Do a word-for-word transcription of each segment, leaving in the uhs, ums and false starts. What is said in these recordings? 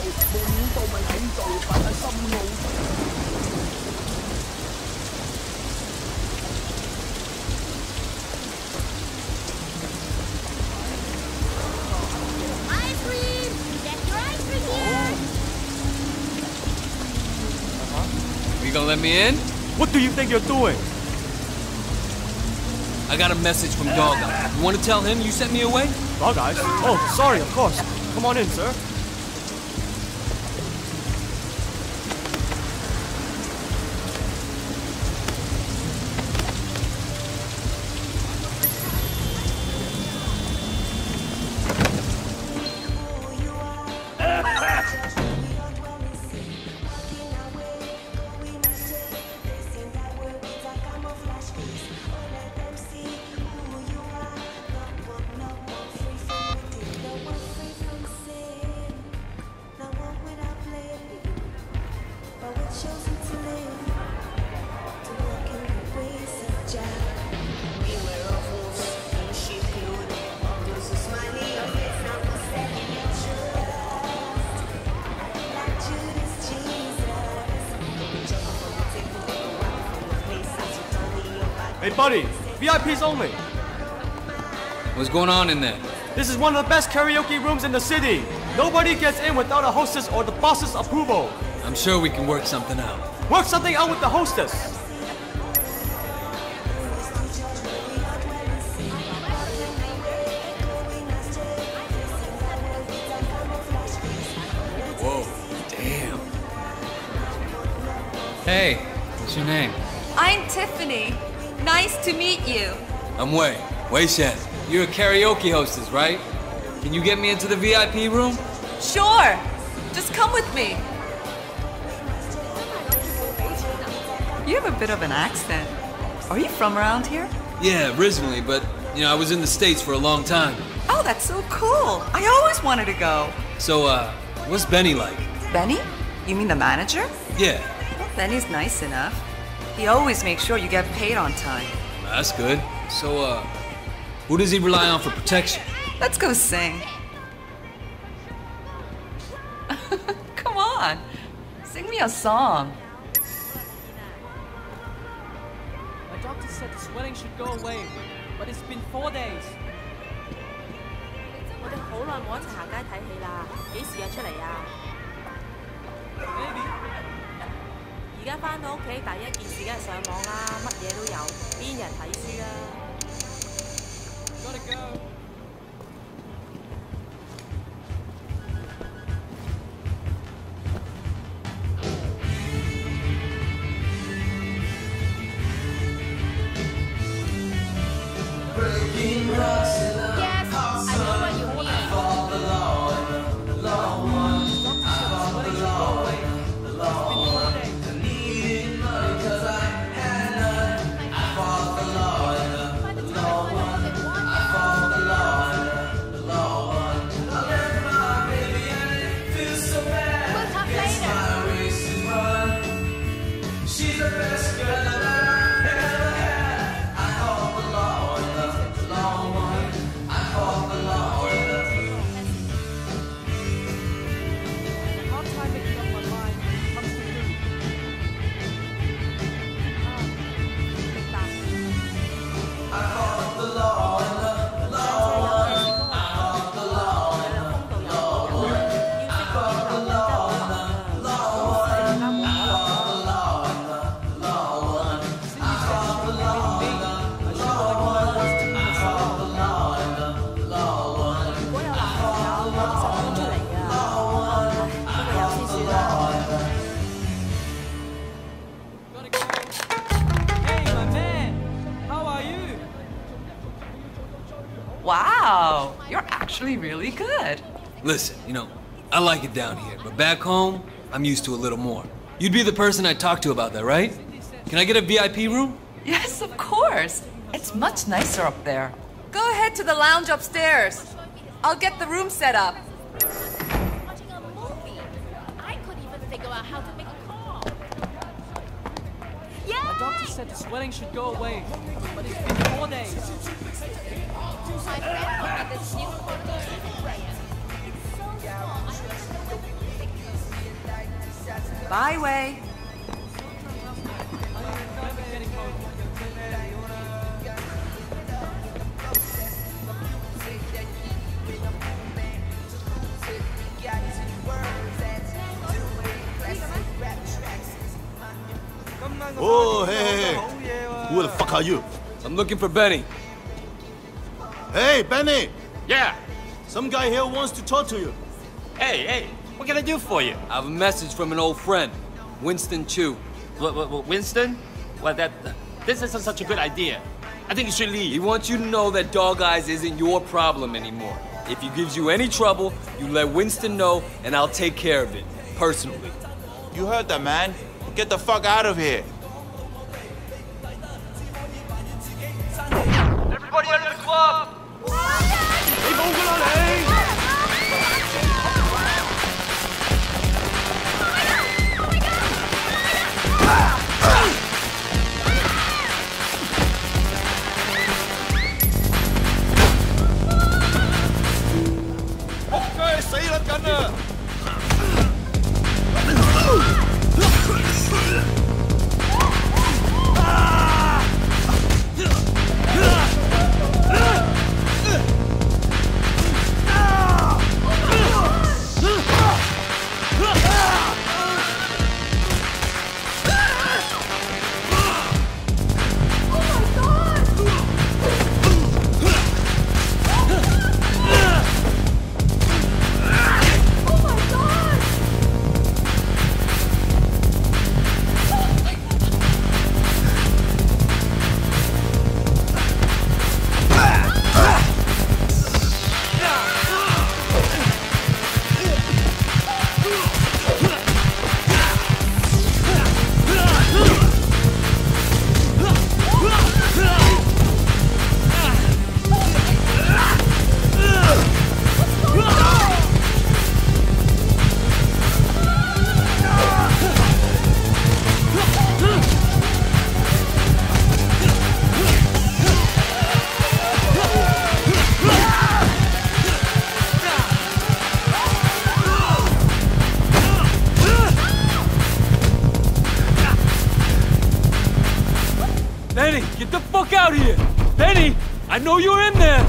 You gonna let me in? What do you think you're doing? I got a message from Dog Eyes. You want to tell him you sent me away? Dog Eyes? Oh, sorry, of course. Come on in, sir. Hey buddy, V I Ps only. What's going on in there? This is one of the best karaoke rooms in the city. Nobody gets in without a hostess or the boss's approval. I'm sure we can work something out. Work something out with the hostess. Whoa, damn. Hey, what's your name? I'm Tiffany. Nice to meet you. I'm Wei. Wei Shen. You're a karaoke hostess, right? Can you get me into the V I P room? Sure. Just come with me. You have a bit of an accent. Are you from around here? Yeah, originally, but, you know, I was in the States for a long time. Oh, that's so cool. I always wanted to go. So, uh, what's Benny like? Benny? You mean the manager? Yeah. Well, Benny's nice enough. He always makes sure you get paid on time. That's good. So, uh, who does he rely on for protection? Let's go sing. Come on. Sing me a song. My doctor said the swelling should go away, but it's been four days. 我哋好耐冇一齊行街睇戲啦，幾時約出嚟啊 Maybe. 而家返到屋企第一件事梗係上網啦，乜嘢都有，邊人睇書啊 Gotta go. Yes, I know what you mean. Wow, you're actually really good. Listen, you know, I like it down here, but back home, I'm used to a little more. You'd be the person I'd talk to about that, right? Can I get a V I P room? Yes, of course. It's much nicer up there. Go ahead to the lounge upstairs. I'll get the room set up. Watching a movie. I couldn't even figure out how to make a call. Yeah. My doctor said the swelling should go away, but it's been four days. My friend got this new Korean brand. It's so small. I don't know. Bye, Wei. Oh, hey, hey, hey. Who the fuck are you? I'm looking for Benny. Hey, Benny! Yeah. Some guy here wants to talk to you. Hey, hey, what can I do for you? I have a message from an old friend, Winston Chu. W w Winston? Well, that this isn't such a good idea. I think you should leave. He wants you to know that Dog Eyes isn't your problem anymore. If he gives you any trouble, you let Winston know, and I'll take care of it, personally. You heard that, man. Get the fuck out of here. Everybody out of the club! 你冇㗎啦你！ 仆街死撚緊啊！ Benny, get the fuck out here! Benny, I know you're in there!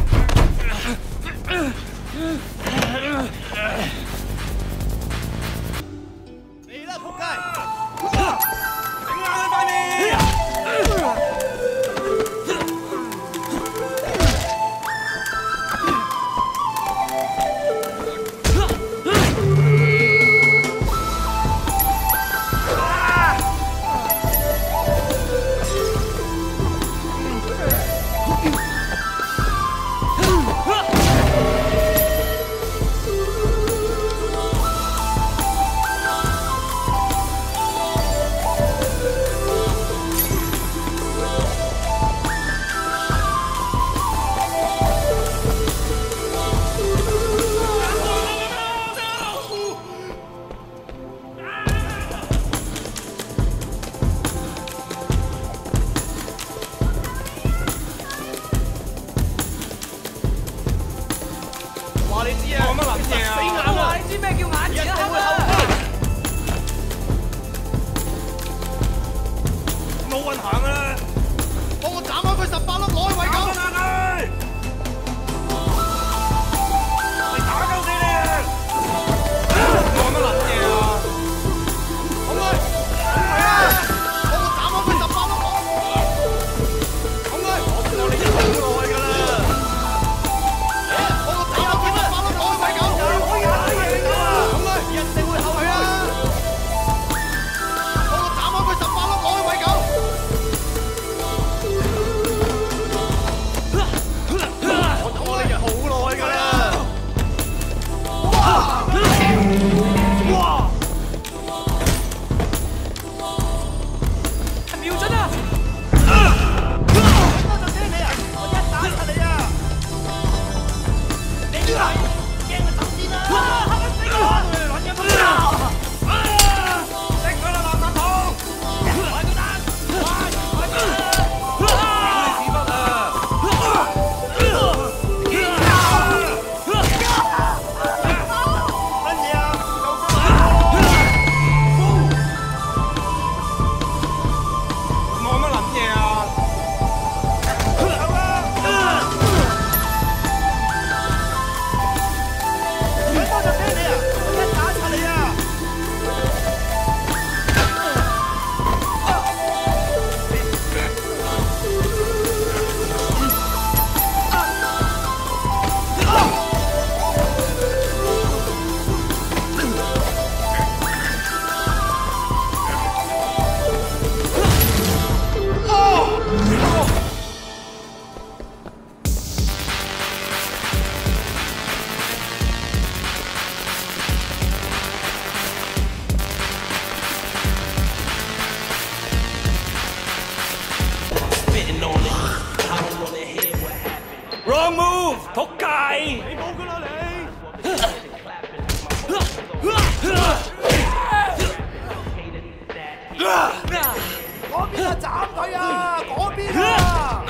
佢啊，嗰邊啊！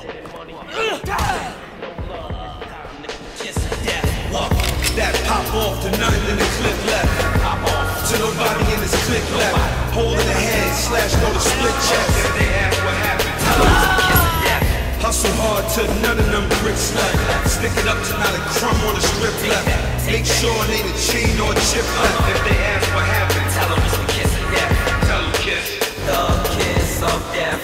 That pop off to nothing in the clip left. Pop off to nobody in this clip left. Hole in the head, slash go to split chest. If they ask what happened, tell them it's a kiss of death. Hustle hard till none of them bricks left. Stick it up to not a crumb on the strip left. Make sure it ain't a chain or a chip left. If they ask what happened, tell them it's the kiss of death. Tell them kiss. The kiss of death.